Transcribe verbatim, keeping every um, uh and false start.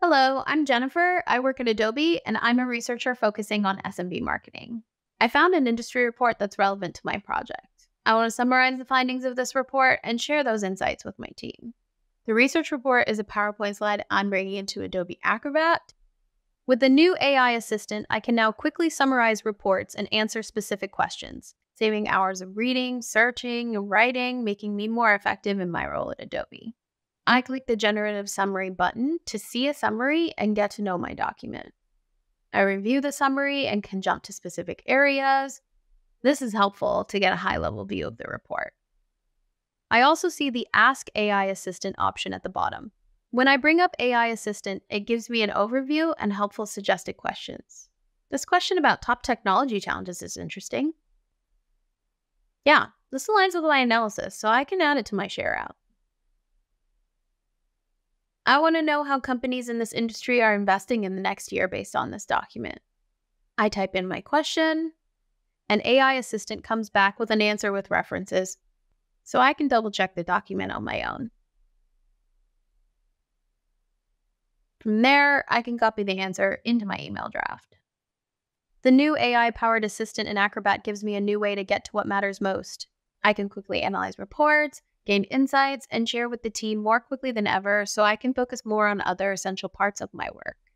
Hello, I'm Jennifer. I work at Adobe, and I'm a researcher focusing on S M B marketing. I found an industry report that's relevant to my project. I want to summarize the findings of this report and share those insights with my team. The research report is a PowerPoint slide I'm bringing into Adobe Acrobat. With the new A I assistant, I can now quickly summarize reports and answer specific questions, saving hours of reading, searching, and writing, making me more effective in my role at Adobe. I click the Generative Summary button to see a summary and get to know my document. I review the summary and can jump to specific areas. This is helpful to get a high-level view of the report. I also see the Ask A I Assistant option at the bottom. When I bring up A I Assistant, it gives me an overview and helpful suggested questions. This question about top technology challenges is interesting. Yeah, this aligns with my analysis, so I can add it to my share out. I want to know how companies in this industry are investing in the next year based on this document. I type in my question, and A I Assistant comes back with an answer with references, so I can double check the document on my own. From there, I can copy the answer into my email draft. The new A I-powered assistant in Acrobat gives me a new way to get to what matters most. I can quickly analyze reports, gain insights, and share with the team more quickly than ever so I can focus more on other essential parts of my work.